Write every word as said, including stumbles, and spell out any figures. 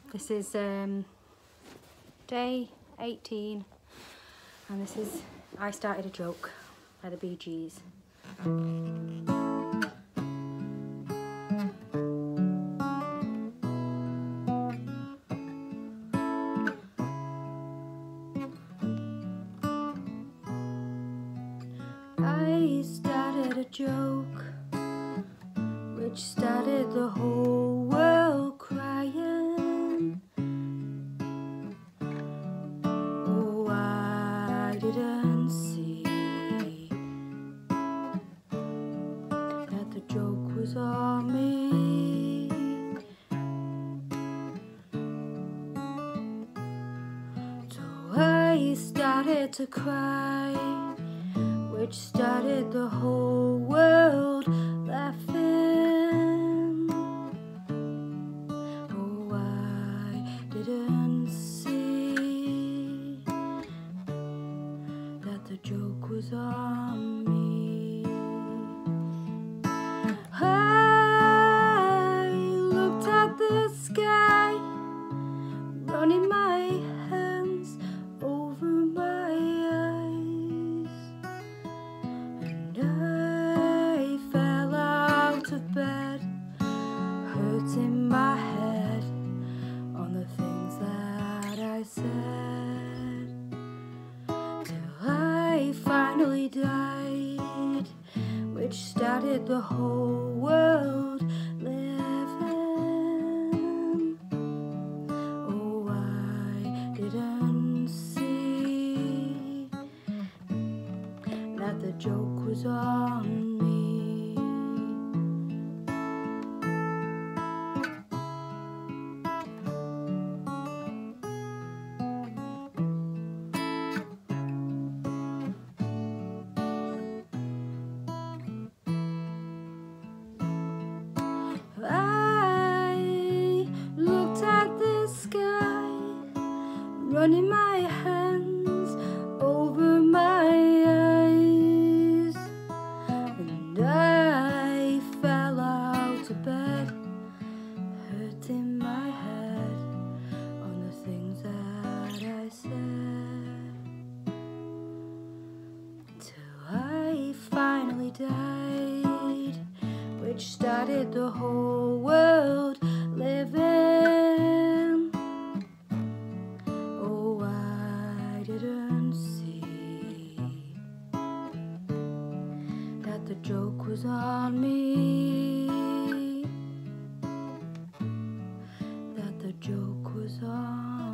This is um, day eighteen, and this is I Started a Joke by the Bee Gees. I started a joke which started the whole world crying. Oh, I didn't see that the joke was on me. So I started to cry, which started the whole world laughing. Oh, I didn't see that the joke was on me. I looked at the sky, running my hands over my eyes. I fell out of bed, hurting my head on the things that I said, till I finally died, which started the whole world living. Oh, I didn't see that the joke was on me. I looked at the sky, running my hands over my eyes, and I fell out of bed, hurting my head on the things that I said, till I finally died, which started the whole world living. Oh, I didn't see that the joke was on me, that the joke was on